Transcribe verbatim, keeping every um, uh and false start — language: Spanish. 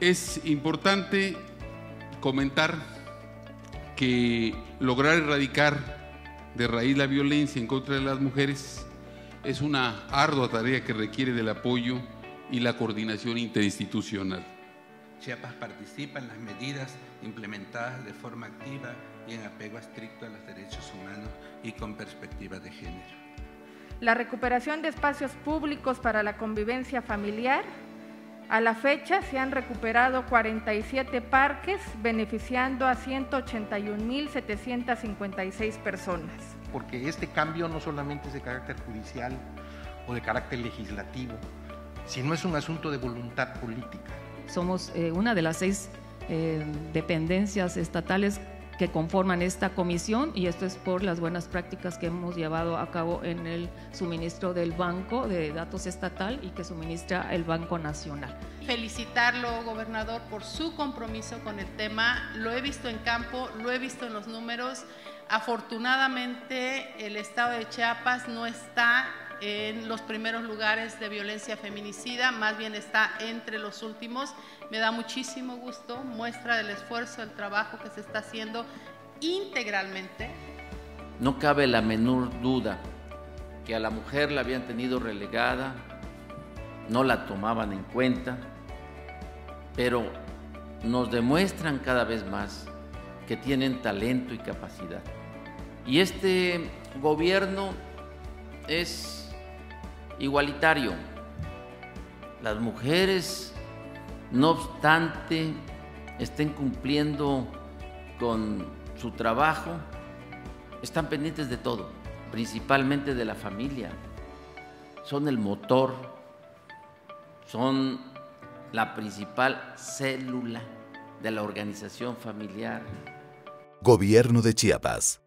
Es importante comentar que lograr erradicar de raíz la violencia en contra de las mujeres es una ardua tarea que requiere del apoyo y la coordinación interinstitucional. Chiapas participa en las medidas implementadas de forma activa y en apego estricto a los derechos humanos y con perspectiva de género. La recuperación de espacios públicos para la convivencia familiar. A la fecha se han recuperado cuarenta y siete parques, beneficiando a ciento ochenta y un mil setecientas cincuenta y seis personas. Porque este cambio no solamente es de carácter judicial o de carácter legislativo, sino es un asunto de voluntad política. Somos eh, una de las seis eh, dependencias estatales que conforman esta comisión, y esto es por las buenas prácticas que hemos llevado a cabo en el suministro del Banco de Datos Estatal y que suministra el Banco Nacional. Felicitarlo, gobernador, por su compromiso con el tema. Lo he visto en campo, lo he visto en los números. Afortunadamente, el estado de Chiapas no está en los primeros lugares de violencia feminicida, más bien está entre los últimos. Me da muchísimo gusto, muestra del esfuerzo, del trabajo que se está haciendo integralmente. No cabe la menor duda que a la mujer la habían tenido relegada, no la tomaban en cuenta, pero nos demuestran cada vez más que tienen talento y capacidad. Y este gobierno es igualitario. Las mujeres, no obstante estén cumpliendo con su trabajo, están pendientes de todo, principalmente de la familia. Son el motor, son la principal célula de la organización familiar. Gobierno de Chiapas.